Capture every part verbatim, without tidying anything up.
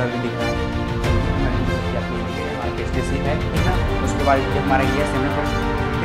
Colour दिख रहा है आपको हमारा टेस्टिस है, ठीक ना। उसके बाद ये हमारा ये semi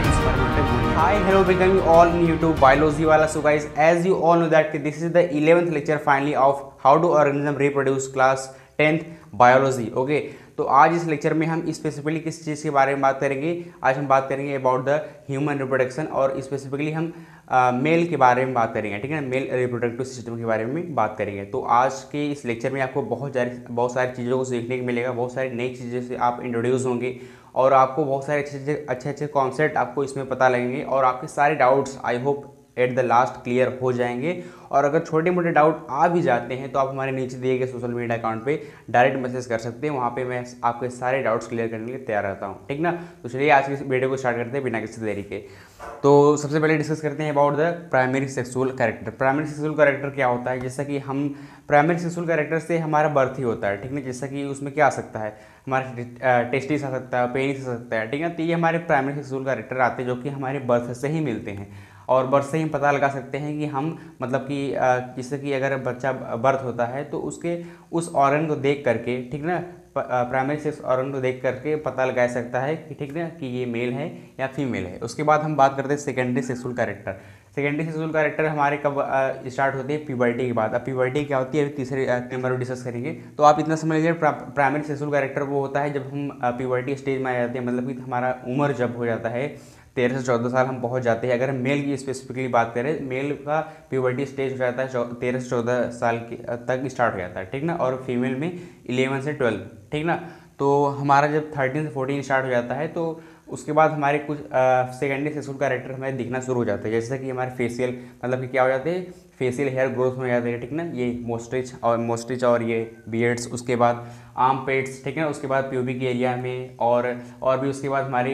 Hi, hello, welcome you all in YouTube biology वाला. So guys, as you all know that this is the eleventh lecture finally of how to organism reproduce class tenth biology. Okay, तो आज इस lecture में हम specifically किस चीज़ के बारे में बात करेंगे. आज हम बात करेंगे अबाउट द ह्यूमन रिप्रोडक्शन और स्पेसिफिकली हम मेल uh, के बारे में बात करेंगे, ठीक है ना. मेल रिप्रोडक्टिव सिस्टम के बारे में बात करेंगे. तो आज के इस लेक्चर में आपको बहुत सारी बहुत सारी चीज़ों को सीखने को मिलेगा, बहुत सारी नई चीज़ें से आप इंट्रोड्यूस होंगे और आपको बहुत सारे अच्छे अच्छे अच्छे अच्छे कॉन्सेप्ट आपको इसमें पता लगेंगे और आपके सारे doubts I hope at the last clear हो जाएंगे. और अगर छोटे मोटे डाउट आ भी जाते हैं तो आप हमारे नीचे दिए गए सोशल मीडिया अकाउंट पे डायरेक्ट मैसेज कर सकते हैं. वहाँ पे मैं आपके सारे डाउट्स क्लियर करने के लिए तैयार रहता हूँ, ठीक ना. तो चलिए आज की वीडियो को स्टार्ट करते हैं बिना किसी देरी के. तो सबसे पहले डिस्कस करते हैं about the primary sexual character. Primary sexual character क्या होता है. जैसा कि हम प्राइमरी सेक्सुअल कैरेक्टर से हमारा बर्थ ही होता है, ठीक ना. जैसा कि उसमें क्या आ सकता है, हमारे टेस्टिस आ सकता है, पेनिस आ सकता है, ठीक है. तो ये हमारे प्राइमरी सेक्सुअल कैरेक्टर आते हैं जो कि हमारे बर्थ से ही मिलते हैं. और बर्थ से ही हम पता लगा सकते हैं कि हम मतलब कि जैसे कि अगर बच्चा बर्थ होता है तो उसके उस ऑर्गन को देख करके, ठीक ना, प्राइमरी सेक्स ऑर्गन को देख करके पता लगा सकता है कि ठीक ना कि ये मेल है या फीमेल है. उसके बाद हम बात करते हैं secondary sexual character. Secondary sexual character हमारे कब स्टार्ट होती है, प्यूबर्टी के बाद. अब प्यूबर्टी क्या होती है तीसरे नंबर में डिस्कस करेंगे. तो आप इतना समझ लीजिए प्राइमरी सेक्सुअल कैरेक्टर वो होता है जब हम प्यूबर्टी स्टेज में आ जाते हैं, मतलब कि हमारा उम्र जब हो जाता है तेरह से चौदह साल हम पहुंच जाते हैं. अगर मेल की स्पेसिफिकली बात करें, मेल का प्यूबर्टी स्टेज हो जाता है तेरह से चौदह साल तक स्टार्ट हो जाता है, ठीक ना. और फीमेल में इलेवन से ट्वेल्व, ठीक ना. तो हमारा जब थर्टीन से फोर्टीन स्टार्ट हो जाता है तो उसके बाद हमारे कुछ सेकेंडरी सेक्सुअल कैरेक्टर हमारे दिखना शुरू हो जाते हैं. जैसे कि हमारे फेशियल मतलब कि क्या हो जाते हैं, फेशियल हेयर ग्रोथ हो जाते हैं, ठीक ना. ये मोस्ट्रिच और मोस्ट्रिच और ये बियर्ड्स. उसके बाद आर्म पेट्स, ठीक है. उसके बाद प्यूबिक एरिया में और और भी उसके बाद हमारी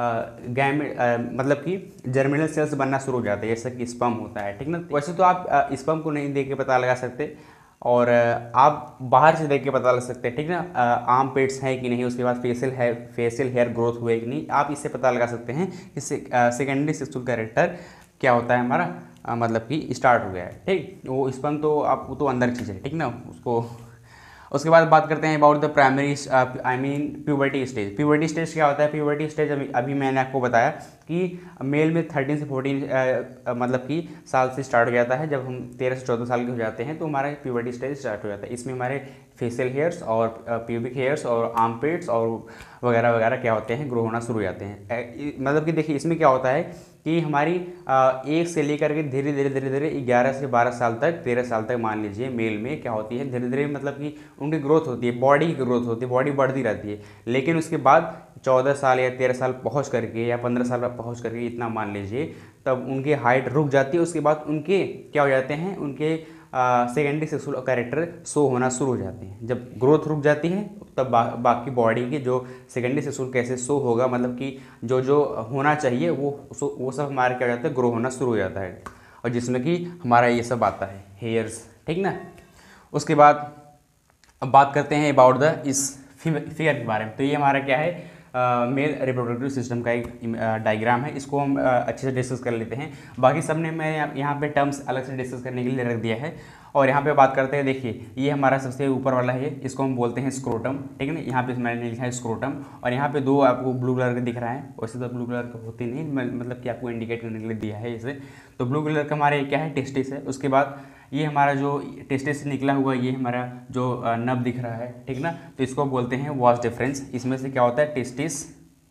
गैम मतलब कि जर्मिनल सेल्स बनना शुरू हो जाते हैं जैसे कि स्पर्म होता है, ठीक ना. वैसे तो आप स्पर्म को नहीं देख के पता लगा सकते और आप बाहर से देख के पता लग सकते हैं, ठीक ना. आर्म पेट्स हैं कि नहीं, उसके बाद फेशियल है फेशियल हेयर ग्रोथ हुए कि नहीं, आप इससे पता लगा सकते हैं कि सेकेंडरी सेक्सुअल कैरेक्टर क्या होता है हमारा, आ, मतलब कि स्टार्ट हो गया है, ठीक. वो स्पर्म तो आप वो तो अंदर चीज़ है, ठीक ना. उसको उसके बाद बात करते हैं about the primary I mean puberty stage. Puberty stage क्या होता है. प्यूबर्टी स्टेज अभी अभी मैंने आपको बताया कि मेल में थर्टीन से फोर्टीन मतलब कि साल से स्टार्ट हो जाता है. जब हम तेरह से चौदह साल के हो जाते हैं तो हमारा प्यूबर्टी स्टेज स्टार्ट हो जाता है. इसमें हमारे फेशियल हेयर्स और प्यूबिक हेयर्स और आर्म पेट्स और वगैरह वगैरह क्या होते हैं, ग्रो होना शुरू हो जाते हैं. मतलब कि देखिए इसमें क्या होता है कि हमारी एक से लेकर के धीरे धीरे धीरे धीरे ग्यारह से बारह साल तक, तेरह साल तक मान लीजिए मेल में क्या होती है, धीरे धीरे मतलब कि उनकी ग्रोथ होती है, बॉडी की ग्रोथ होती है, बॉडी बढ़ती रहती है. लेकिन उसके बाद चौदह साल या तेरह साल पहुंच करके या पंद्रह साल पहुंच करके इतना मान लीजिए, तब उनकी हाइट रुक जाती है. उसके बाद उनके क्या हो जाते हैं, उनके सेकेंडरी सेक्सुअल कैरेक्टर शो होना शुरू हो जाते हैं. जब ग्रोथ रुक जाती है तब बा, बाकी बॉडी के जो सेकेंडरी सेक्सुअल कैसे शो होगा, मतलब कि जो जो होना चाहिए वो वो सब हमारे क्या हो जाता है, ग्रो होना शुरू हो जाता है. और जिसमें कि हमारा ये सब आता है हेयर्स, ठीक ना. उसके बाद अब बात करते हैं अबाउट द इस फिगर के बारे में. तो ये हमारा क्या है, मेल रिप्रोडक्टिव सिस्टम का एक डायग्राम है. इसको हम uh, अच्छे से डिस्कस कर लेते हैं. बाकी सब ने मैं यहाँ पे टर्म्स अलग से डिस्कस करने के लिए रख दिया है. और यहाँ पे बात करते हैं, देखिए ये हमारा सबसे ऊपर वाला है, इसको हम बोलते हैं स्क्रोटम, ठीक है ना. यहाँ पे मैंने लिखा है स्क्रोटम और यहाँ पे दो आपको ब्लू कलर का दिख रहा है. वैसे तो ब्लू कलर का होती नहीं, मतलब कि आपको इंडिकेट करने के लिए दिया है इसे. तो ब्लू कलर का हमारे क्या है, टेस्टिस है. उसके बाद ये हमारा जो टेस्टिस से निकला हुआ ये हमारा जो नब दिख रहा है, ठीक ना. तो इसको बोलते हैं वास डिफरेंस. इसमें से क्या होता है, टेस्टिस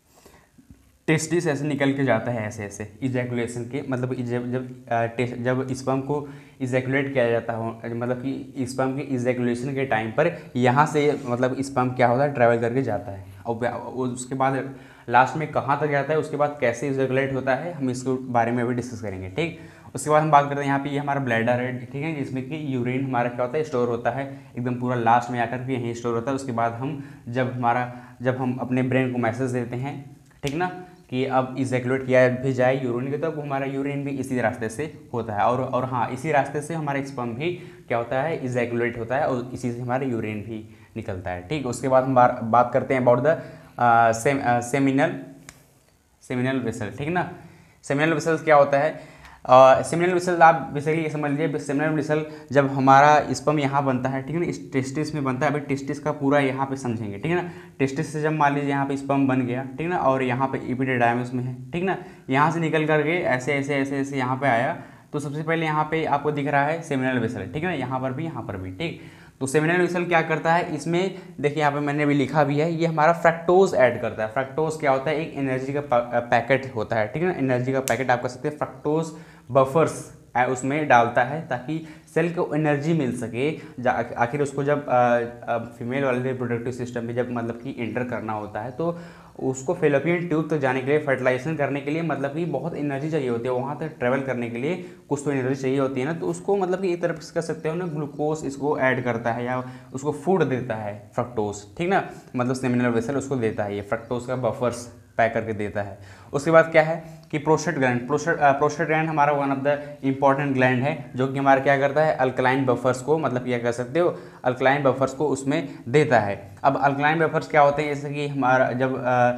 टेस्टिस ऐसे निकल के जाता है ऐसे ऐसे इजैकुलेशन के, मतलब जब जब जब स्पर्म को इजैकुलेट किया जाता हो, मतलब कि स्पर्म के इजैकुलेशन के टाइम पर यहाँ से मतलब स्पर्म क्या होता है, ट्रैवल करके जाता है. और उसके बाद लास्ट में कहाँ तक जाता है, उसके बाद कैसे इजैकुलेट होता है, हम इसके बारे में भी डिस्कस करेंगे, ठीक. उसके बाद हम बात करते हैं यहाँ पे ये हमारा ब्लैडर है, ठीक है, जिसमें कि यूरिन हमारा क्या होता है, स्टोर होता है एकदम पूरा लास्ट में आकर के यहीं स्टोर होता है. उसके बाद हम जब हमारा जब हम अपने ब्रेन को मैसेज देते हैं, ठीक ना, कि अब इजैकुलेट किया भी जाए यूरिन के, तो अब हमारा यूरिन भी इसी रास्ते से होता है. और और हाँ, इसी रास्ते से हमारा स्पर्म भी क्या होता है, इजैकुलेट होता है और इसी से हमारा यूरिन भी निकलता है, ठीक. उसके बाद हम बात करते हैं about the seminal seminal vessel, ठीक ना. सेमिनल वेसल्स क्या होता है, सेमिनल वेसल आप बेसिकली समझ लीजिए, सेमिनल वेसल जब हमारा स्पर्म यहाँ बनता है, ठीक है ना, इस टेस्टिस में बनता है। अभी टेस्टिस का पूरा यहाँ पे समझेंगे, ठीक है ना। टेस्टिस से जब मान लीजिए यहाँ पे स्पर्म बन गया, ठीक है ना, और यहाँ पे एपिडिडाइमिस में है, ठीक ना, यहाँ से निकल करके ऐसे ऐसे ऐसे ऐसे यहाँ पे आया, तो सबसे पहले यहाँ पे आपको दिख रहा है सेमिनल वेसल, ठीक है ना, यहाँ पर भी यहाँ पर भी, ठीक। तो सेमिनल वेसल क्या करता है, इसमें देखिए यहाँ पे मैंने भी लिखा भी है, ये हमारा फ्रक्टोज ऐड करता है। फ्रक्टोज क्या होता है, एक एनर्जी का पैकेट होता है, ठीक है ना, एनर्जी का पैकेट आप कह सकते हैं। फ्रक्टोज बफर्स उसमें डालता है ताकि सेल को एनर्जी मिल सके। आखिर उसको जब फीमेल वाले रिप्रोडक्टिव सिस्टम में जब मतलब कि इंटर करना होता है, तो उसको फेलोपियन ट्यूब तक जाने के लिए, फर्टिलाइजेशन करने के लिए मतलब कि बहुत एनर्जी चाहिए होती है। वहाँ तक ट्रैवल करने के लिए कुछ तो एनर्जी चाहिए होती है ना, तो उसको मतलब कि एक तरफ से कह सकते हो ना, ग्लूकोज इसको ऐड करता है या उसको फूड देता है फ्रक्टोज, ठीक ना, मतलब सेमिनल वेसल उसको देता है, ये फ्रक्टोज का बफर्स पैक करके देता है। उसके बाद क्या है कि prostate gland, prostate prostate gland हमारा one of the important gland है, जो कि हमारा क्या करता है, अल्कलाइन बफर्स को, मतलब क्या कह सकते हो, अल्कलाइन बफर्स को उसमें देता है। अब अल्कलाइन बफर्स क्या होते हैं, जैसे कि हमारा जब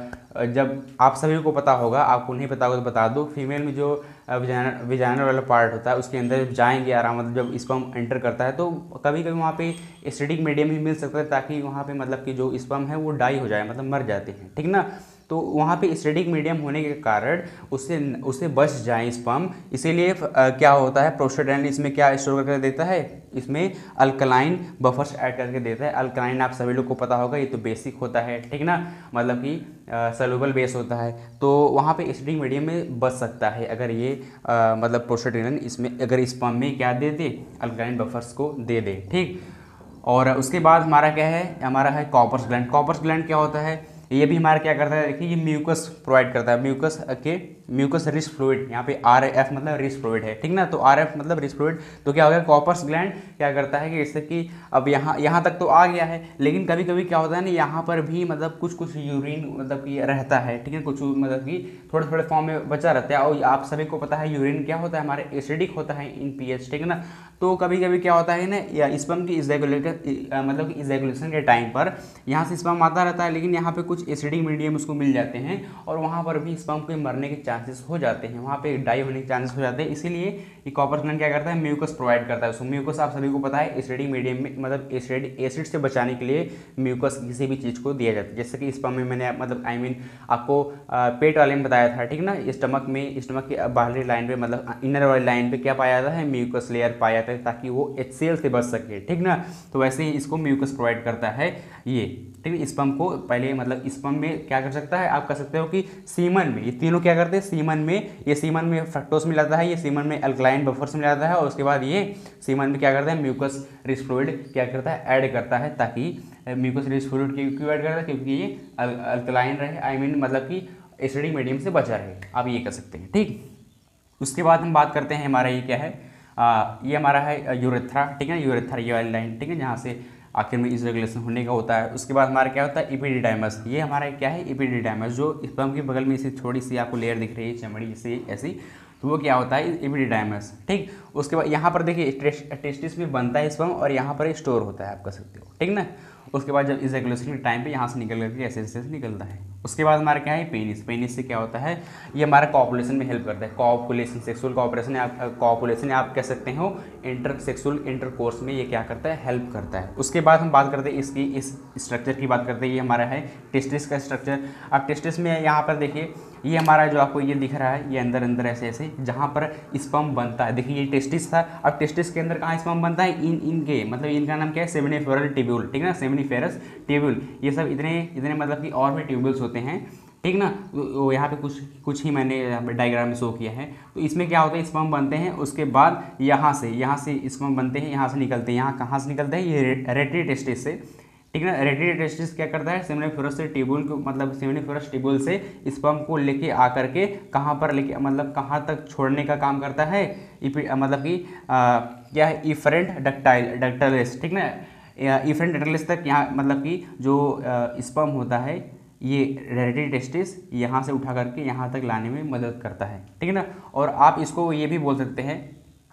जब आप सभी को पता होगा, आपको नहीं पता होगा तो बता दो, फीमेल में जो विजाइनल वाला पार्ट होता है उसके अंदर जाएंगे आराम, मतलब जब स्पर्म एंटर करता है तो कभी कभी वहाँ पे एसिडिक मीडियम भी मिल सकता है, ताकि वहाँ पे मतलब कि जो स्पर्म है वो डाई हो जाए, मतलब मर जाते हैं, ठीक ना। तो वहाँ पे एसिडिक मीडियम होने के कारण उससे उससे बच जाए स्पर्म, इसीलिए क्या होता है, प्रोस्टेट ग्लैंड इसमें क्या स्टोर करके देता है, इसमें अल्कलाइन बफर्स ऐड करके देता है। अल्कलाइन आप सभी लोग को पता होगा, ये तो बेसिक होता है, ठीक ना, मतलब कि सॉल्युबल बेस होता है, तो वहाँ पे एसिडिक मीडियम में बच सकता है अगर ये आ, मतलब प्रोस्टेट ग्लैंड इसमें अगर स्पर्म में क्या दे दे, अल्कलाइन बफर्स को दे दे, ठीक। और उसके बाद हमारा क्या है, हमारा है कॉपर्स ग्लैंड। कॉपर्स ग्लैंड क्या होता है, ये भी हमारा क्या करता है, देखिए ये म्यूकस प्रोवाइड करता है, म्यूकस के म्यूकस रिच फ्लूइड, यहाँ पे आर एफ मतलब रिच फ्लूइड है, ठीक ना, तो आर एफ मतलब रिच फ्लूइड। तो क्या हो गया, कॉपर्स ग्लैंड क्या करता है कि जैसे कि अब यहाँ यहाँ तक तो आ गया है, लेकिन कभी कभी क्या होता है ना, यहाँ पर भी मतलब कुछ कुछ यूरिन मतलब कि रहता है, ठीक है, कुछ मतलब कि थोड़े थोड़े फॉर्म में बचा रहता है। और आप सभी को पता है यूरिन क्या होता है, हमारे एसिडिक होता है इन पीएच, ठीक है ना। तो कभी कभी क्या होता है ना, या स्पर्म की इजैकुलेशन मतलब कि इजैकुलेशन के टाइम पर यहाँ से स्पर्म आता रहता है, लेकिन यहाँ पे कुछ एसिडिक मीडियम उसको मिल जाते हैं, और वहाँ पर भी स्पर्म के मरने के चांसेस हो जाते हैं, वहाँ पे डाई होने के चांसेस हो जाते हैं। इसीलिए ये कॉपर ग्लैंड क्या करता है, म्यूकस प्रोवाइड करता है उसको। म्यूकस आप सभी को पता है एसिडिक मीडियम में मतलब एसिड एसिड से बचाने के लिए म्यूकस किसी भी चीज़ को दिया जाता है। जैसे कि स्पर्म में मैंने मतलब आई मीन आपको पेट वाले में बताया था, ठीक ना, स्टमक में स्टमक की बाहरी लाइन पे मतलब इनर वाली लाइन पे क्या पाया जाता है, म्यूकस लेयर पाया जाता है, ताकि वो एच सी एल से बच सके, ठीक ना। तो वैसे ही इसको म्यूकस प्रोवाइड करता है ये, ठीक है। स्पर्म को पहले मतलब स्पर्म में क्या कर सकता है, आप कह सकते हो कि सीमन में, ये तीनों क्या करते हैं, सीमन में, ये सीमन में फ्रक्टोज मिल जाता है, ये सीमन में अल्कलाइन बफर्स मिल जाता है, और उसके बाद ये सीमन में क्या करता है, म्यूकस रिच फ्लूइड क्या करता है, ऐड करता है, ताकि म्यूकस रिच फ्लूइड क्यों ऐड करता है, क्योंकि ये अल्कलाइन रहे, आई मीन मतलब कि एसिडिक मीडियम से बचा रहे, आप ये कह सकते हैं, ठीक। उसके बाद हम बात करते हैं, हमारा ये क्या है, आ, ये हमारा है यूरेथ्रा, ठीक है, यूरेथ्रा ये वाली लाइन, ठीक है, जहाँ से आखिर में इजैकुलेशन होने का होता है। उसके बाद हमारा क्या होता है, एपिडिडाइमस, ये हमारा क्या है, एपिडिडाइमस, जो स्पर्म के बगल में इसे थोड़ी सी आपको लेयर दिख रही है चमड़ी से ऐसी, तो वो क्या होता है, एपिडिडाइमस, ठीक। उसके बाद यहाँ पर देखिए टेस्टिस में बनता है स्पर्म, और यहाँ पर स्टोर होता है, आप कह सकते हो, ठीक ना। उसके बाद जब इजैकुलेशन के टाइम पे यहाँ से निकल करके ऐसे ऐसे निकलता है। उसके बाद हमारा क्या है, पेनिस। पेनिस से क्या होता है, ये हमारा कॉपुलेशन में हेल्प करता है, कॉपुलेशन, सेक्सुअल कॉपरेशन, आप कॉपुलेशन आप कह सकते हो, इंटर सेक्सुअल इंटरकोर्स में ये क्या करता है, हेल्प करता है। उसके बाद हम बात करते हैं इसकी इस स्ट्रक्चर की बात करते हैं, ये हमारा है टेस्टिस का स्ट्रक्चर। अब टेस्टिस में यहाँ पर देखिए, ये हमारा जो आपको ये दिख रहा है, ये अंदर अंदर ऐसे ऐसे जहाँ पर स्पर्म बनता है, देखिए ये टेस्टिस था। अब टेस्टिस के अंदर कहाँ स्पर्म बनता है, इन इनके मतलब इनका नाम क्या है, सेमिनिफेरल ट्यूब्यूल, ठीक है ना, सेमिनिफेरस ट्यूब्यूल। ये सब इतने इतने मतलब कि और भी ट्यूब्यूल्स होते हैं, ठीक ना। वो यहाँ पे कुछ कुछ ही मैंने डायग्राम में शो किया है। तो इसमें क्या होता है, स्पर्म बनते हैं, उसके बाद यहाँ से यहाँ से स्पर्म बनते हैं, यहाँ से निकलते हैं, यहाँ कहाँ से निकलते हैं, ये रेटरी टेस्टिस से, ठीक है ना। रेटरी टेस्टिस क्या करता है, सेमिनिफेरस से ट्यूब्यूल को मतलब सेमिनिफेरस ट्यूब्यूल से स्पर्म को लेके आकर के कहाँ पर लेके मतलब कहाँ तक छोड़ने का काम करता है, मतलब कि क्या है, इफरेंट डक्टाइल डक्टाइलिस, ठीक ना, इफरेंट डक्टाइलिस तक यहाँ मतलब कि जो स्पर्म होता है, ये रेटरी टेस्टिस यहाँ से उठा करके यहाँ तक लाने में मदद करता है, ठीक है ना। और आप इसको ये भी बोल सकते हैं,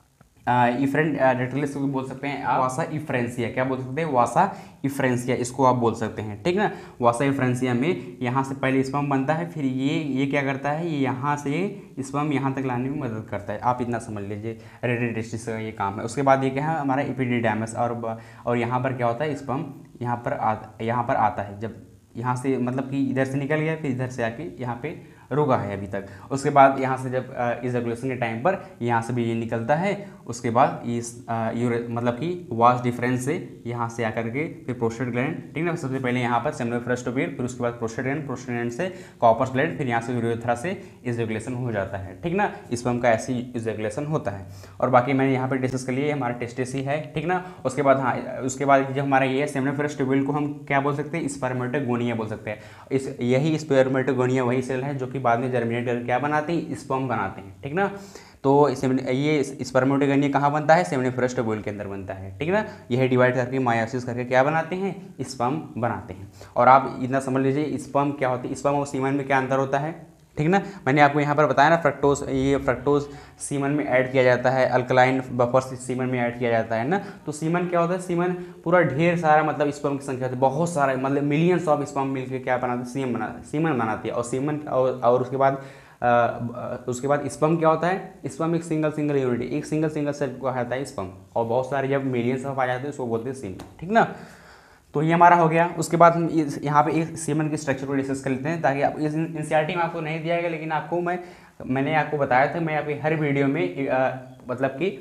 इफरेंट डेक्टिलिस को बोल सकते हैं वासा इफ्रेंसिया। क्या बोल सकते हैं? वासा इफ्रेंसिया, इसको आप बोल सकते हैं, ठीक ना। वासा इफ्रेंसिया में यहाँ से पहले स्पर्म बनता है, फिर ये ये क्या करता है, ये यहाँ से स्पर्म यहाँ तक लाने में मदद करता है। आप इतना समझ लीजिए, रेडियल टेस्टिस का ये काम है। उसके बाद ये क्या है, हमारा एपिडिडाइमस, और और यहाँ पर क्या होता है, स्पर्म यहाँ पर आ यहाँ पर आता है, जब यहाँ से मतलब कि इधर से निकल गया, फिर इधर से आके यहाँ पे रुका है अभी तक। उसके बाद यहाँ से जब इजैकुलेशन के टाइम पर यहाँ से भी ये निकलता है, उसके बाद इस मतलब कि वास डिफरेंस से यहाँ से आकर के फिर प्रोस्टेट ग्लैंड, ठीक ना। सबसे पहले यहाँ पर सेमिनिफरस ट्यूब्यूल, फिर उसके बाद प्रोस्टेट ग्लैंड, प्रोस्टेट ग्लैंड से कॉर्पस ग्लैंड, फिर यहाँ से यूरेथ्रा से इजैकुलेशन हो जाता है, ठीक ना। स्पर्म का ऐसी इजैकुलेशन होता है। और बाकी मैंने यहाँ पर डिस्कस कर लिया, हमारा टेस्टिस ही है, ठीक ना। उसके बाद हाँ, उसके बाद जब हमारा ये सेमिनिफरस ट्यूब्यूल को हम क्या बोल सकते हैं, स्पर्मेटोगोनिया बोल सकते हैं। इस यही स्पर्मेटोगोनिया वही सेल है जो कि बाद में जर्मिनेट करके क्या बनाते हैं, स्पर्म बनाते हैं, ठीक ना। तो ये स्पर्मेटोगोनिया कहाँ बनता है, सेमिनिफरस ट्यूब्यूल के अंदर बनता है, ठीक ना। यह डिवाइड करके मायोसिस करके क्या बनाते हैं, स्पर्म बनाते हैं। और आप इतना समझ लीजिए स्पर्म क्या होती है, स्पर्म और सीमन में क्या अंतर होता है, ठीक ना। मैंने आपको यहाँ पर बताया ना, फ्रक्टोज, ये फ्रक्टोज सीमन में ऐड किया जाता है, अल्कलाइन बफर सीमन में ऐड किया जाता है ना। तो सीमन क्या होता है, सीमन पूरा ढेर सारा मतलब स्पर्म की संख्या होती है, बहुत सारा मतलब मिलियंस ऑफ स्पर्म मिलकर क्या बनाते हैं, सीमन बना सीमन बनाती है। और सीमन और, और उसके बाद आ, उसके बाद स्पर्म क्या होता है, स्पर्म एक सिंगल सिंगल यूनिट, एक सिंगल सिंगल सेल को कहता है स्पर्म, और बहुत सारे जब मिलियंस ऑफ आ जाते हैं उसको बोलते हैं सीमन, ठीक ना। तो ये हमारा हो गया। उसके बाद हम इस यहाँ पे एक सीमन की स्ट्रक्चर को डिस्कस कर लेते हैं, ताकि आप इस एनसीईआरटी में आपको नहीं दिया गया, लेकिन आपको मैं मैंने आपको बताया था, मैं आपकी हर वीडियो में आ, मतलब कि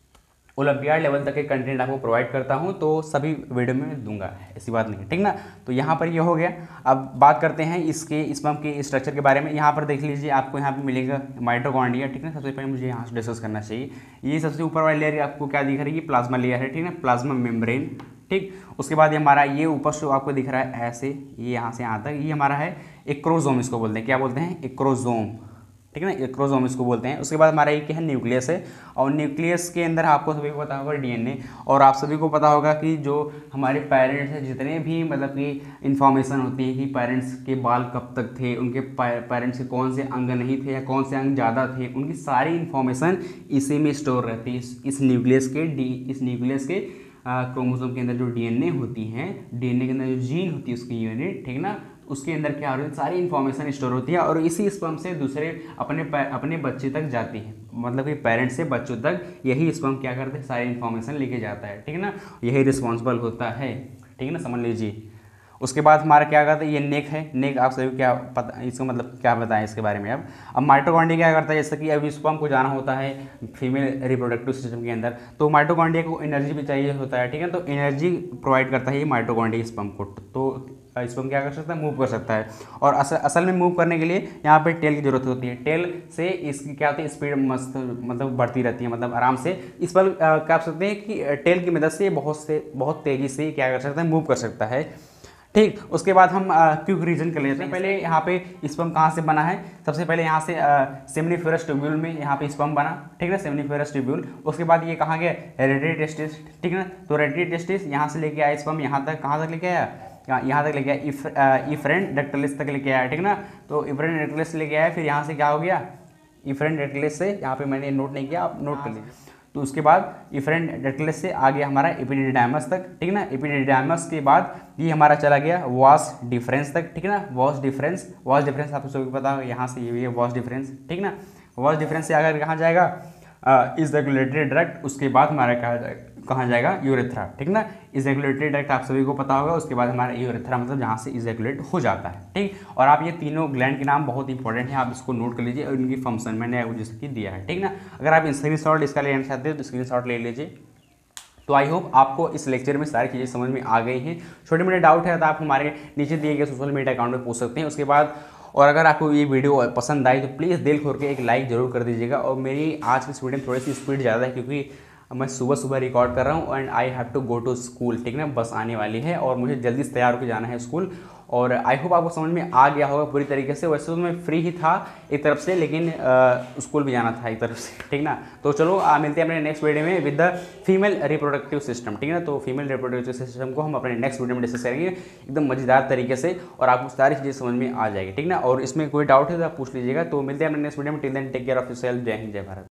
ओलंपियाड लेवल तक के कंटेंट आपको प्रोवाइड करता हूं, तो सभी वीडियो में दूंगा, ऐसी बात नहीं, ठीक ना। तो यहाँ पर ये हो गया। अब बात करते हैं इसके स्पर्म के स्ट्रक्चर के बारे में। यहाँ पर देख लीजिए, आपको यहाँ पे मिलेगा माइटोकॉन्ड्रिया, ठीक ना। सबसे पहले मुझे यहाँ से डिस्कस करना चाहिए, ये सबसे ऊपर वाली लेयर आपको क्या दिख रही है, प्लाज्मा लेयर है, ठीक ना, प्लाज्मा मेम्ब्रेन, ठीक। उसके बाद ये हमारा ये ऊपर से आपको दिख रहा है ऐसे, ये यहाँ से यहाँ तक, ये हमारा है एक्रोजोम, इसको बोलते हैं, क्या बोलते हैं, एक्रोजोम, ठीक है ना, एक्रोजोम इसको बोलते हैं। उसके बाद हमारा ये क्या है, न्यूक्लियस है, और न्यूक्लियस के अंदर आपको सभी को पता होगा डीएनए, और आप सभी को पता होगा कि जो हमारे पेरेंट्स हैं, जितने भी मतलब कि इन्फॉर्मेशन होती है कि पेरेंट्स के बाल कब तक थे, उनके पेरेंट्स के कौन से अंग नहीं थे या कौन से अंग ज़्यादा थे, उनकी सारी इन्फॉर्मेशन इसी में स्टोर रहती है, इस न्यूक्लियस के डी इस न्यूक्लियस के क्रोमोसोम के अंदर जो डीएनए होती है, डीएनए के अंदर जो जीन होती है उसकी यूनिट, ठीक ना, उसके अंदर क्या हो रही है, सारी इन्फॉर्मेशन स्टोर होती है, और इसी स्पर्म से दूसरे अपने अपने बच्चे तक जाती है, मतलब कि पेरेंट्स से बच्चों तक यही स्पर्म क्या करते हैं, सारी इन्फॉर्मेशन लेके जाता है, ठीक है ना। यही रिस्पॉन्सिबल होता है, ठीक है ना, समझ लीजिए। उसके बाद हमारा क्या करता है, ये नेक है, नेक आप सभी क्या पता, इसका मतलब क्या बताएं इसके बारे में। अब अब माइटोकॉन्ड्रिया क्या करता है, जैसे कि अभी स्पर्म को जाना होता है फीमेल रिप्रोडक्टिव सिस्टम के अंदर, तो माइटोकॉन्ड्रिया को एनर्जी भी चाहिए होता है, ठीक है। तो एनर्जी प्रोवाइड करता है ये माइटोकॉन्ड्रिया स्पर्म को, तो स्पर्म क्या कर सकता है, मूव कर सकता है। और असल असल में मूव करने के लिए यहाँ पे टेल की जरूरत होती है, टेल से इसकी क्या होती है, स्पीड मस्त मतलब बढ़ती रहती है, मतलब आराम से इस पर क्या कर सकते हैं कि टेल की मदद से बहुत से बहुत तेज़ी से क्या कर सकता है, मूव कर सकता है, ठीक। उसके बाद हम क्विक रीजन कर लेते हैं। पहले यहाँ पे स्पर्म कहाँ से बना है, सबसे पहले यहाँ से सेमिनिफेरस ट्यूब्यूल में यहाँ पे स्पर्म बना, ठीक है, सेमिनिफेरस ट्यूब्यूल। उसके बाद ये कहाँ गया, रेडियल टेस्टिस, ठीक है। तो रेडियल टेस्टिस यहाँ से लेके आया स्पर्म, यहाँ तक कहाँ तक लेके आया, यहाँ तक लेके आया, इफ इफरेंट डेक्टिलिस तक लेके आया, ठीक ना। तो इफरेंट डेक्टिलिस लेके आया, फिर यहाँ से क्या हो गया, इफरेंट डेक्टिलिस से, यहाँ पे मैंने नोट नहीं किया, आप नोट कर लीजिए। तो उसके बाद इफरेंट डेक्टिलिस से आ गया हमारा एपिडिडाइमस तक, ठीक है ना। एपिडिडाइमस के बाद ये हमारा चला गया वास डिफरेंस तक, ठीक है ना। वास डिफरेंस वास डिफरेंस आपको सभी को पता होगा, यहाँ से ये वास डिफरेंस, ठीक ना। वास डिफरेंस से आकर कहाँ जाएगा, इस रेगुलेटरी ट्रैक्ट। उसके बाद हमारा कहाँ जाएगा, कहाँ जाएगा, यूरेथ्रा, ठीक ना। इजैकुलेटरी ट्रैक्ट आप सभी को पता होगा। उसके बाद हमारा यूरेथ्रा मतलब जहाँ से इजैकुलेट हो जाता है, ठीक। और आप ये तीनों ग्लैंड के नाम बहुत इंपॉर्टेंट है, आप इसको नोट कर लीजिए, और इनकी फंक्शन मैंने आपको जैसे कि दिया है, ठीक ना। अगर आप स्क्रीन शॉट इसका लेना चाहते हो तो स्क्रीन शॉट ले लीजिए। तो आई होप आपको इस लेक्चर में सारी चीज़ें समझ में आ गई हैं। छोटे मोटे डाउट है तो आप हमारे नीचे दिए गए सोशल मीडिया अकाउंट में पूछ सकते हैं। उसके बाद और अगर आपको ये वीडियो पसंद आई तो प्लीज़ दिल खोल के एक लाइक जरूर कर दीजिएगा। और मेरी आज की इस वीडियो में थोड़ी सी स्पीड ज़्यादा है क्योंकि मैं सुबह सुबह रिकॉर्ड कर रहा हूँ and I have to go to school, ठीक है ना। बस आने वाली है और मुझे जल्दी से तैयार होकर जाना है स्कूल। और आई होप आपको समझ में आ गया होगा पूरी तरीके से। वैसे तो मैं फ्री ही था एक तरफ से, लेकिन स्कूल भी जाना था एक तरफ से, ठीक ना। तो चलो आ, मिलते हैं अपने नेक्स्ट वीडियो में with the female reproductive system, ठीक है ना। तो फीमेल रिप्रोडक्टिव सिस्टम को हम अपने नेक्स्ट वीडियो में डिस्कस करेंगे एकदम मजेदार तरीके से और आपको सारी चीज़ें समझ में आ जाएगी, ठीक ना। और इसमें कोई डाउट है तो आप पूछ लीजिएगा। तो मिलते हैं अपने नेक्स्ट वीडियो में। Till then take care of yourself. जय हिंद, जय भारत।